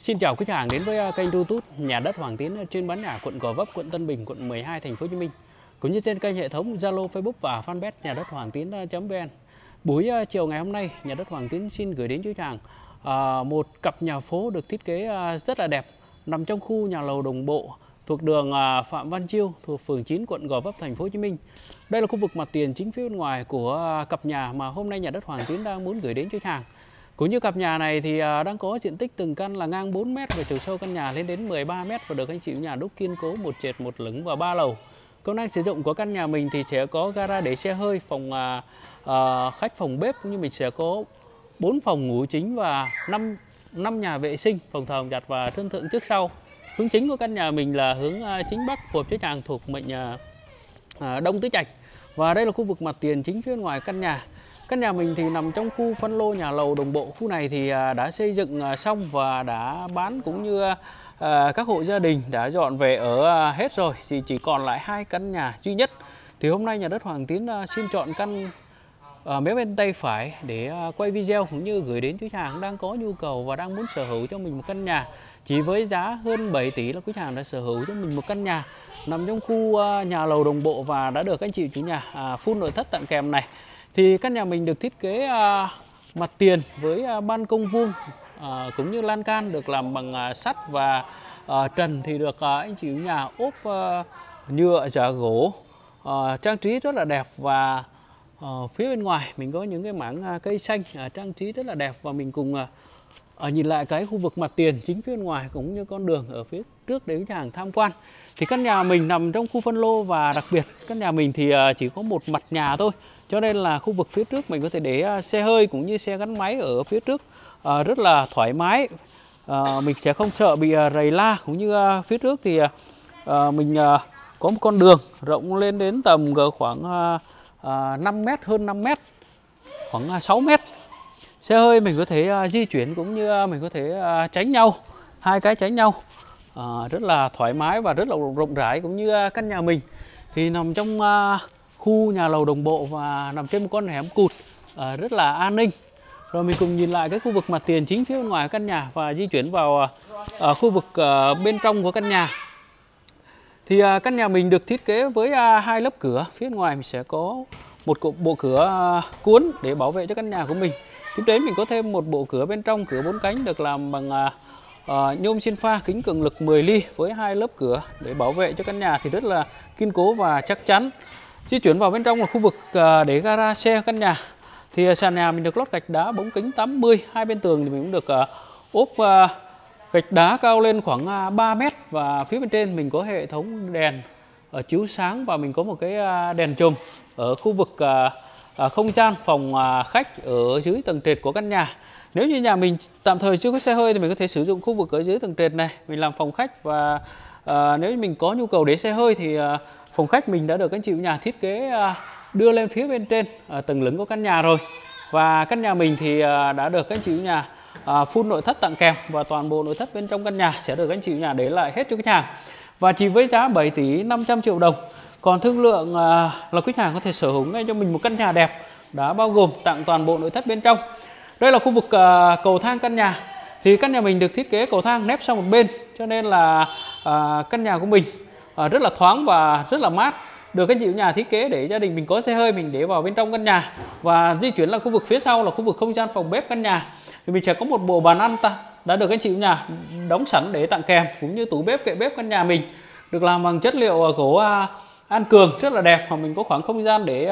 Xin chào quý khách hàng đến với kênh YouTube Nhà đất Hoàng Tiến trên bán nhà quận Gò Vấp, quận Tân Bình, quận 12, thành phố Hồ Chí Minh, cũng như trên kênh hệ thống Zalo, Facebook và fanpage Nhà đất Hoàng Tiến.vn. Buổi chiều ngày hôm nay, Nhà đất Hoàng Tiến xin gửi đến quý khách hàng một cặp nhà phố được thiết kế rất là đẹp, nằm trong khu nhà lầu đồng bộ thuộc đường Phạm Văn Chiêu, thuộc phường 9, quận Gò Vấp, thành phố Hồ Chí Minh. Đây là khu vực mặt tiền chính phía bên ngoài của cặp nhà mà hôm nay Nhà đất Hoàng Tiến đang muốn gửi đến khách hàng. Cũng như cặp nhà này thì đang có diện tích từng căn là ngang 4 m và chiều sâu căn nhà lên đến 13 m và được anh chị nhà đúc kiên cố một trệt một lửng và 3 lầu. Công năng sử dụng của căn nhà mình thì sẽ có gara để xe hơi, phòng khách, phòng bếp, cũng như mình sẽ có 4 phòng ngủ chính và 5 nhà vệ sinh, phòng thờ giặt và sân thượng trước sau. Hướng chính của căn nhà mình là hướng chính bắc, phù hợp với hàng thuộc mệnh Đông Tứ Trạch. Và đây là khu vực mặt tiền chính phía ngoài căn nhà. Căn nhà mình thì nằm trong khu phân lô nhà lầu đồng bộ. Khu này thì đã xây dựng xong và đã bán, cũng như các hộ gia đình đã dọn về ở hết rồi, thì chỉ còn lại 2 căn nhà duy nhất. Thì hôm nay Nhà đất Hoàng Tiến xin chọn căn phía bên tay phải để quay video, cũng như gửi đến quý khách hàng đang có nhu cầu và đang muốn sở hữu cho mình một căn nhà. Chỉ với giá hơn 7 tỷ là quý khách hàng đã sở hữu cho mình một căn nhà nằm trong khu nhà lầu đồng bộ và đã được anh chị chủ nhà full nội thất tặng kèm này. Thì căn nhà mình được thiết kế mặt tiền với ban công vuông, cũng như lan can được làm bằng sắt, và trần thì được anh chị nhà ốp nhựa giả gỗ, trang trí rất là đẹp. Và phía bên ngoài mình có những cái mảng cây xanh trang trí rất là đẹp. Và mình cùng nhìn lại cái khu vực mặt tiền chính phía bên ngoài, cũng như con đường ở phía trước để khách hàng tham quan. Thì căn nhà mình nằm trong khu phân lô, và đặc biệt căn nhà mình thì chỉ có một mặt nhà thôi, cho nên là khu vực phía trước mình có thể để xe hơi cũng như xe gắn máy ở phía trước rất là thoải mái. Mình sẽ không sợ bị rầy la. Cũng như phía trước thì mình có một con đường rộng lên đến tầm khoảng 5 m, hơn 5 m, khoảng 6 m. Xe hơi mình có thể di chuyển, cũng như mình có thể tránh nhau, 2 cái tránh nhau rất là thoải mái và rất là rộng rãi. Cũng như căn nhà mình thì nằm trong khu nhà lầu đồng bộ và nằm trên một con hẻm cụt rất là an ninh. Rồi mình cùng nhìn lại cái khu vực mặt tiền chính phía bên ngoài căn nhà và di chuyển vào khu vực bên trong của căn nhà. Thì căn nhà mình được thiết kế với 2 lớp cửa. Phía bên ngoài mình sẽ có một bộ cửa cuốn để bảo vệ cho căn nhà của mình. Tiếp đến mình có thêm một bộ cửa bên trong, cửa 4 cánh được làm bằng nhôm xin pha, kính cường lực 10 ly với 2 lớp cửa để bảo vệ cho căn nhà thì rất là kiên cố và chắc chắn. Di chuyển vào bên trong là khu vực để gara xe căn nhà. Thì sàn nhà mình được lót gạch đá bóng kính 80, hai bên tường thì mình cũng được ốp gạch đá cao lên khoảng 3 m. Và phía bên trên mình có hệ thống đèn chiếu sáng, và mình có một cái đèn chùm ở khu vực không gian phòng khách ở dưới tầng trệt của căn nhà. Nếu như nhà mình tạm thời chưa có xe hơi thì mình có thể sử dụng khu vực ở dưới tầng trệt này mình làm phòng khách. Và nếu như mình có nhu cầu để xe hơi thì phòng khách mình đã được anh chị nhà thiết kế đưa lên phía bên trên tầng lửng của căn nhà rồi. Và căn nhà mình thì đã được anh chị nhà full nội thất tặng kèm, và toàn bộ nội thất bên trong căn nhà sẽ được anh chị nhà để lại hết cho khách hàng. Và chỉ với giá 7 tỷ 500 triệu đồng, còn thương lượng là khách hàng có thể sở hữu ngay cho mình một căn nhà đẹp, đã bao gồm tặng toàn bộ nội thất bên trong. Đây là khu vực cầu thang căn nhà. Thì căn nhà mình được thiết kế cầu thang nép sang một bên, cho nên là căn nhà của mình rất là thoáng và rất là mát. Được các chị nhà thiết kế để gia đình mình có xe hơi mình để vào bên trong căn nhà. Và di chuyển là khu vực phía sau là khu vực không gian phòng bếp căn nhà. Thì mình sẽ có một bộ bàn ăn đã được các chị nhà đóng sẵn để tặng kèm, cũng như tủ bếp, kệ bếp căn nhà mình được làm bằng chất liệu gỗ An Cường rất là đẹp. Và mình có khoảng không gian để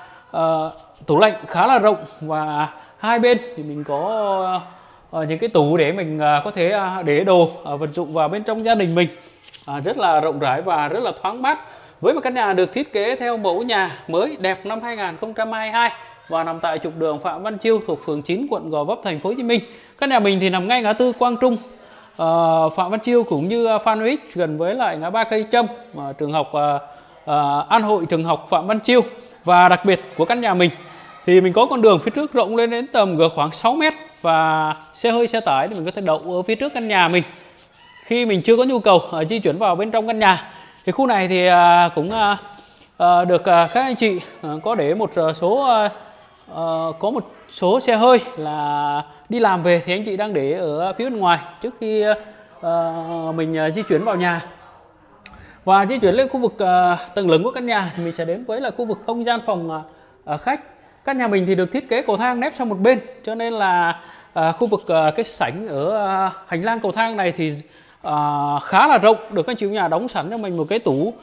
tủ lạnh khá là rộng, và hai bên thì mình có những cái tủ để mình có thể để đồ vật dụng vào bên trong gia đình mình rất là rộng rãi và rất là thoáng mát. Với một căn nhà được thiết kế theo mẫu nhà mới đẹp năm 2022 và nằm tại trục đường Phạm Văn Chiêu thuộc phường 9, quận Gò Vấp, thành phố Hồ Chí Minh. Căn nhà mình thì nằm ngay ngã tư Quang Trung, Phạm Văn Chiêu cũng như Phan Huy Ích, gần với lại ngã ba Cây Trâm, trường học An Hội, trường học Phạm Văn Chiêu. Và đặc biệt của căn nhà mình thì mình có con đường phía trước rộng lên đến tầm khoảng 6 m, và xe hơi xe tải thì mình có thể đậu ở phía trước căn nhà mình khi mình chưa có nhu cầu di chuyển vào bên trong căn nhà. Thì khu này thì cũng được các anh chị có để một số có một số xe hơi là đi làm về thì anh chị đang để ở phía bên ngoài trước khi mình di chuyển vào nhà. Và di chuyển lên khu vực tầng lửng của căn nhà thì mình sẽ đến với là khu vực không gian phòng khách. Căn nhà mình thì được thiết kế cầu thang nép sang một bên, cho nên là khu vực cái sảnh ở hành lang cầu thang này thì khá là rộng, được các chị nhà đóng sẵn cho mình một cái tủ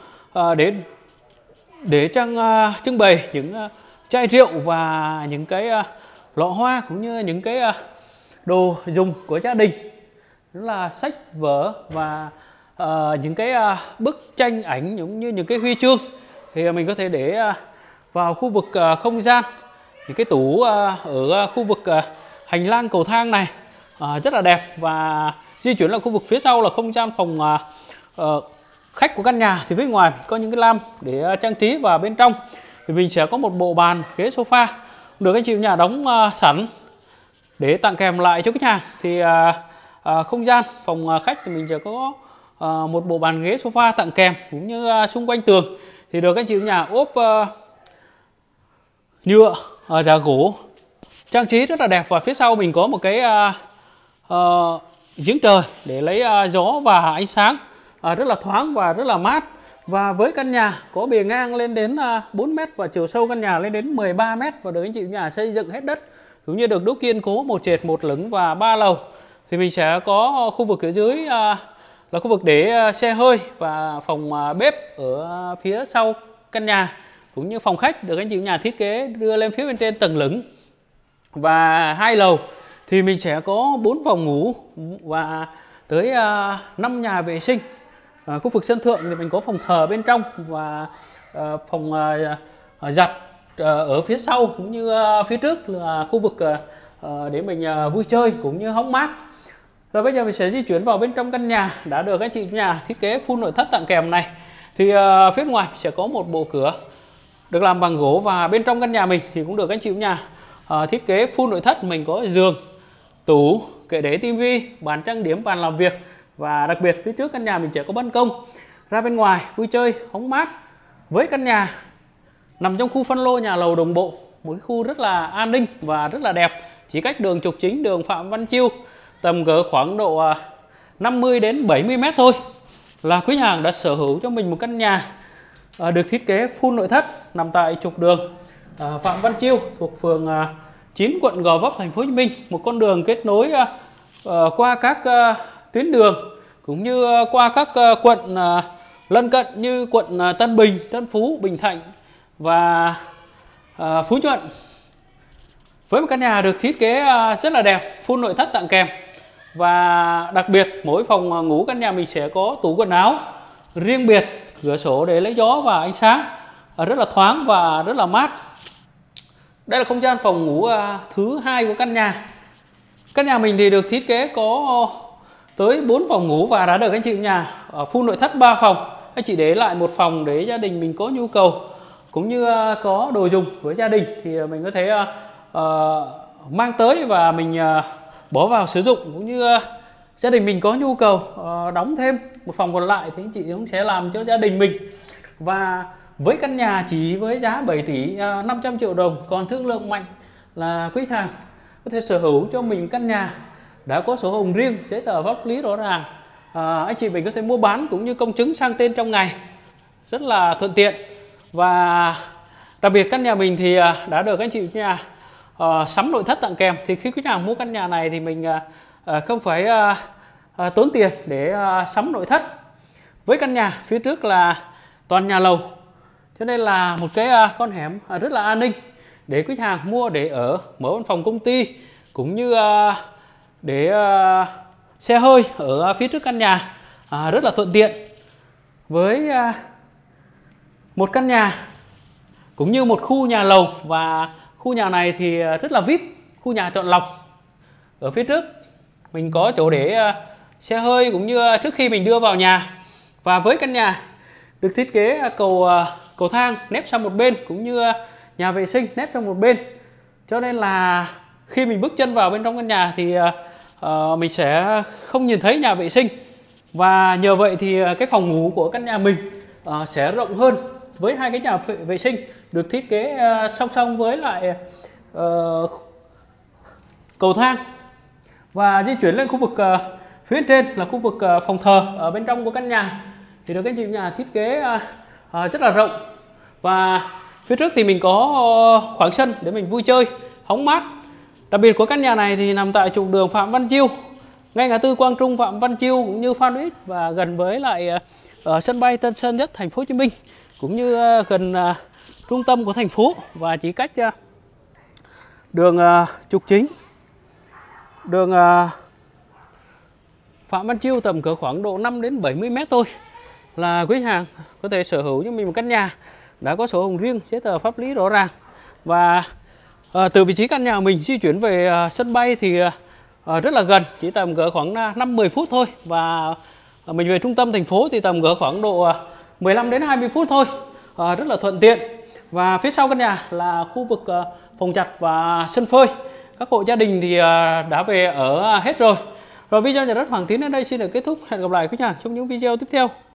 để trưng bày những chai rượu và những cái lọ hoa, cũng như những cái đồ dùng của gia đình, đó là sách vở và những cái bức tranh ảnh, giống như những cái huy chương thì mình có thể để vào khu vực không gian. Thì cái tủ ở khu vực hành lang cầu thang này rất là đẹp. Và di chuyển là khu vực phía sau là không gian phòng khách của căn nhà, thì phía ngoài có những cái lam để trang trí, và bên trong thì mình sẽ có một bộ bàn ghế sofa được anh chị nhà đóng sẵn để tặng kèm lại cho khách hàng. Thì không gian phòng khách thì mình sẽ có một bộ bàn ghế sofa tặng kèm, cũng như xung quanh tường thì được anh chị nhà ốp nhựa giả gỗ trang trí rất là đẹp. Và phía sau mình có một cái giếng trời để lấy gió và ánh sáng, rất là thoáng và rất là mát. Và với căn nhà có bề ngang lên đến 4 m và chiều sâu căn nhà lên đến 13 m, và được anh chị nhà xây dựng hết đất cũng như được đúc kiên cố, một trệt một lửng và 3 lầu. Thì mình sẽ có khu vực ở dưới là khu vực để xe hơi và phòng bếp ở phía sau căn nhà, cũng như phòng khách được anh chị nhà thiết kế đưa lên phía bên trên tầng lửng. Và 2 lầu thì mình sẽ có 4 phòng ngủ và tới 5 nhà vệ sinh. Khu vực sân thượng thì mình có phòng thờ bên trong và phòng giặt ở phía sau, cũng như phía trước là khu vực để mình vui chơi cũng như hóng mát. Rồi bây giờ mình sẽ di chuyển vào bên trong căn nhà đã được anh chị nhà thiết kế full nội thất tặng kèm này. Thì phía ngoài sẽ có một bộ cửa được làm bằng gỗ, và bên trong căn nhà mình thì cũng được anh chị nhà thiết kế full nội thất. Mình có giường, tủ, kệ để tivi, bàn trang điểm, bàn làm việc, và đặc biệt phía trước căn nhà mình sẽ có ban công ra bên ngoài vui chơi hóng mát. Với căn nhà nằm trong khu phân lô nhà lầu đồng bộ, một cái khu rất là an ninh và rất là đẹp, chỉ cách đường trục chính, đường Phạm Văn Chiêu tầm cỡ khoảng độ 50 đến 70 m thôi là quý hàng đã sở hữu cho mình một căn nhà được thiết kế full nội thất, nằm tại trục đường Phạm Văn Chiêu thuộc phường 9 quận Gò Vấp, thành phố Hồ Chí Minh. Một con đường kết nối qua các tuyến đường cũng như qua các quận lân cận như quận Tân Bình, Tân Phú, Bình Thạnh và Phú Nhuận. Với một căn nhà được thiết kế rất là đẹp, full nội thất tặng kèm. Và đặc biệt mỗi phòng ngủ căn nhà mình sẽ có tủ quần áo riêng biệt, cửa sổ để lấy gió và ánh sáng, rất là thoáng và rất là mát. Đây là không gian phòng ngủ thứ 2 của căn nhà. Căn nhà mình thì được thiết kế có tới 4 phòng ngủ và đã được anh chị nhà full nội thất 3 phòng. Anh chị để lại một phòng để gia đình mình có nhu cầu cũng như có đồ dùng với gia đình thì mình có thể mang tới và mình bỏ vào sử dụng, cũng như gia đình mình có nhu cầu đóng thêm một phòng còn lại thì anh chị cũng sẽ làm cho gia đình mình. Và với căn nhà chỉ với giá 7 tỷ 500 triệu đồng, còn thương lượng mạnh là quý hàng có thể sở hữu cho mình căn nhà đã có sổ hồng riêng, giấy tờ pháp lý rõ ràng. Anh chị mình có thể mua bán cũng như công chứng sang tên trong ngày rất là thuận tiện. Và đặc biệt căn nhà mình thì đã được anh chị nhà sắm nội thất tặng kèm. Thì khi quý nhà mua căn nhà này thì mình không phải tốn tiền để sắm nội thất. Với căn nhà phía trước là toàn nhà lầu, cho nên là một cái con hẻm rất là an ninh để quý hàng mua để ở, mở văn phòng công ty cũng như để xe hơi ở phía trước căn nhà rất là thuận tiện. Với một căn nhà cũng như một khu nhà lầu, và khu nhà này thì rất là VIP, khu nhà chọn lọc. Ở phía trước mình có chỗ để xe hơi cũng như trước khi mình đưa vào nhà. Và với căn nhà được thiết kế cầu thang nép sang một bên, cũng như nhà vệ sinh nép sang một bên, cho nên là khi mình bước chân vào bên trong căn nhà thì mình sẽ không nhìn thấy nhà vệ sinh. Và nhờ vậy thì cái phòng ngủ của căn nhà mình sẽ rộng hơn, với 2 cái nhà vệ sinh được thiết kế song song với lại cầu thang và di chuyển lên khu vực phía trên là khu vực phòng thờ ở bên trong của căn nhà. Thì được anh chị nhà thiết kế rất là rộng, và phía trước thì mình có khoảng sân để mình vui chơi hóng mát. Đặc biệt của căn nhà này thì nằm tại trục đường Phạm Văn Chiêu, ngay ngã tư Quang Trung, Phạm Văn Chiêu cũng như Phan Huy, và gần với lại sân bay Tân Sơn Nhất thành phố Hồ Chí Minh, cũng như gần trung tâm của thành phố, và chỉ cách đường trục chính, đường Phạm Văn Chiêu tầm cỡ khoảng độ 5 đến 70 mét thôi là quý hàng có thể sở hữu cho mình một căn nhà đã có sổ hồng riêng, giấy tờ pháp lý rõ ràng. Và từ vị trí căn nhà mình di chuyển về sân bay thì rất là gần, chỉ tầm cỡ khoảng 5-10 phút thôi, và mình về trung tâm thành phố thì tầm cỡ khoảng độ 15 đến 20 phút thôi, rất là thuận tiện. Và phía sau căn nhà là khu vực phòng giặt và sân phơi. Các hộ gia đình thì đã về ở hết rồi. Rồi video nhà đất Hoàng Tiến đến đây xin được kết thúc. Hẹn gặp lại quý nhà trong những video tiếp theo.